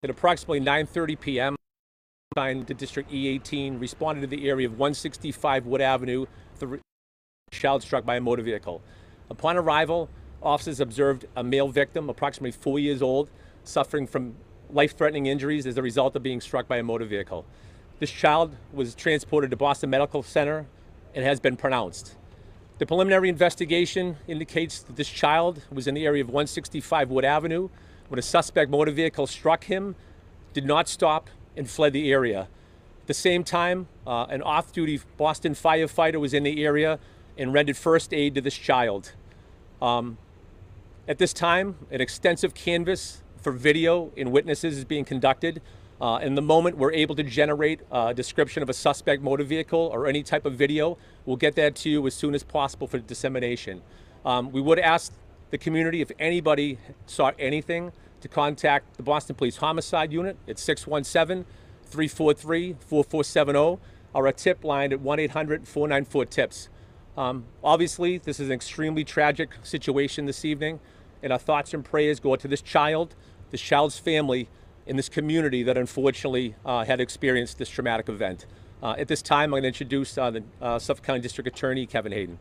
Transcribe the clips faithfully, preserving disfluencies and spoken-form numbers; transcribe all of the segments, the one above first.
At approximately nine thirty p m, the District E eighteen responded to the area of one sixty-five Wood Avenue, the child struck by a motor vehicle. Upon arrival, officers observed a male victim, approximately four years old, suffering from life-threatening injuries as a result of being struck by a motor vehicle. This child was transported to Boston Medical Center and has been pronounced. The preliminary investigation indicates that this child was in the area of one sixty-five Wood Avenue when a suspect motor vehicle struck him, did not stop, and fled the area. At the same time, uh, an off-duty Boston firefighter was in the area and rendered first aid to this child. Um, at this time, an extensive canvass for video and witnesses is being conducted. Uh, in the moment we're able to generate a description of a suspect motor vehicle or any type of video, we'll get that to you as soon as possible for dissemination. Um, we would ask the community, if anybody saw anything, to contact the Boston Police Homicide Unit at six one seven, three four three, four four seven zero or a tip line at one eight hundred, four nine four, TIPS. Um, obviously, this is an extremely tragic situation this evening, and our thoughts and prayers go to this child, this child's family, in this community that unfortunately uh, had experienced this traumatic event. Uh, at this time, I'm going to introduce uh, the uh, Suffolk County District Attorney, Kevin Hayden.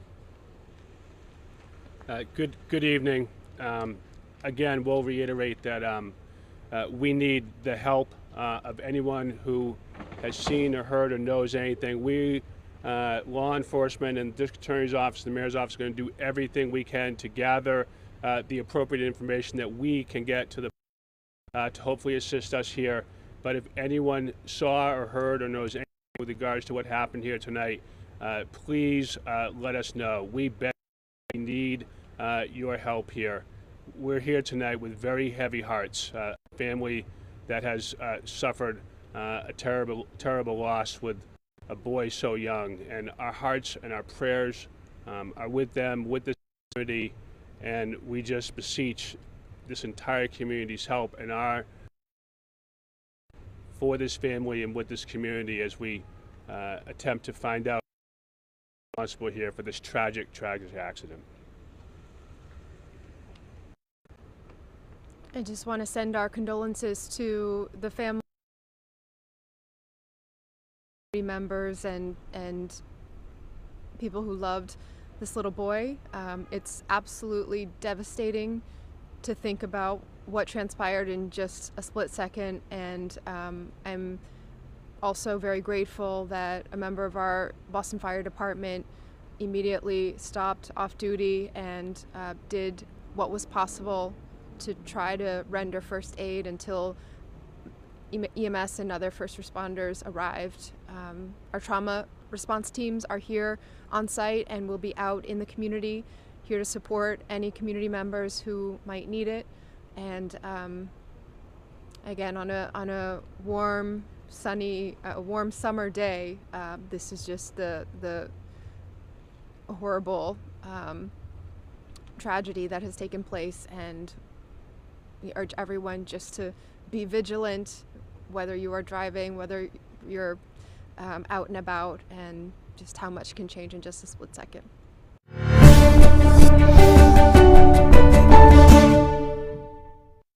Uh, good, good evening. Um, again, we'll reiterate that um, uh, we need the help uh, of anyone who has seen or heard or knows anything. We, uh, law enforcement and the District Attorney's Office, the Mayor's Office, are going to do everything we can to gather uh, the appropriate information that we can get to the Uh, to hopefully assist us here. But if anyone saw or heard or knows anything with regards to what happened here tonight, uh, please uh, let us know. We beg, we need uh, your help here. We're here tonight with very heavy hearts. Uh, a family that has uh, suffered uh, a terrible, terrible loss with a boy so young. And our hearts and our prayers um, are with them, with this community, and we just beseech this entire community's help and our for this family and with this community as we uh, attempt to find out who's responsible here for this tragic, tragic accident. I just want to send our condolences to the family members and and people who loved this little boy. Um, it's absolutely devastating to think about what transpired in just a split second, and um, I'm also very grateful that a member of our Boston Fire Department immediately stopped off duty and uh, did what was possible to try to render first aid until E M S and other first responders arrived. Um, our trauma response teams are here on site and will be out in the community here to support any community members who might need it. And um, again, on a on a warm, sunny, uh, warm summer day, uh, this is just the the horrible um, tragedy that has taken place. And we urge everyone just to be vigilant, whether you are driving, whether you're um, out and about, and just how much can change in just a split second.